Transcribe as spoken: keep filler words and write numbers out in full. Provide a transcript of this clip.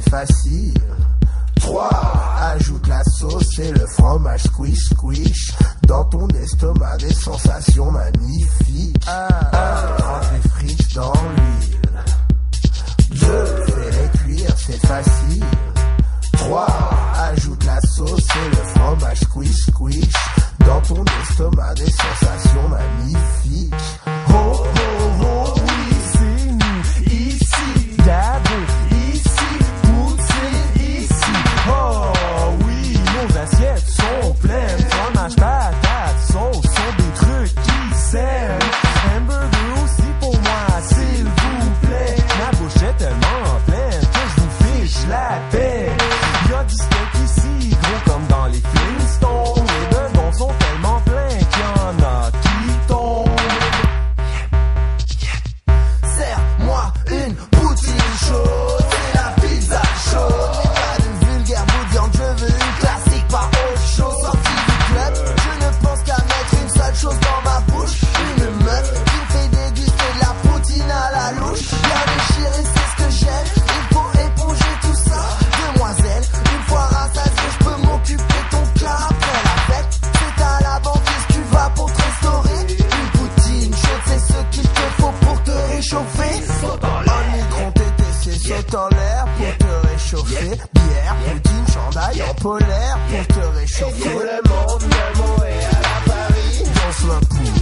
c'est facile. Trois. Ajoute la sauce et le fromage squish squish. Dans ton estomac des sensations magnifiques. Un. Trempe les frites dans l'huile. Deux. Fais-les cuire, c'est facile. Trois. Ajoute la sauce et le fromage squish squish. Dans ton estomac des sensations magnifiques. Oh oh oh oui c'est nous ici. Dabo ici, poutine ici. Oh oui nos assiettes sont pleines. Fromage, patate, sauce sont des trucs qui s'aiment. Hamburger aussi pour moi s'il vous plaît. Ma bouche est tellement pleine que je vous fiche la paix. Y'a du steak ici gros comme dans les Flintstones. Les bedons sont tellement pleins qu'il y en a qui tombent. Serre-moi une poutine chaude, c'est la pizza chaude. Mais pas de vulgaire bout de viande, je veux une classique, pas autre chose. Sortie du club, je ne pense qu'à mettre une seule chose dans ma bouche. Une meuf qui me fait déguster de la poutine à la louche. Bien déchiré, c'est ce que j'aime, il faut éponger tout ça. Demoiselle, une fois rassasié, je peux m'occuper ton cas. Après la fête, c'est à la banquise, tu vas pour te restaurer. Une poutine chaude, c'est ce qu'il te faut pour te réchauffer. En micron T T C, saute en l'air pour te réchauffer. Bière, poutine, chandail en polaire pour te réchauffer. Tout le monde de Montréal à Paris danse la poule.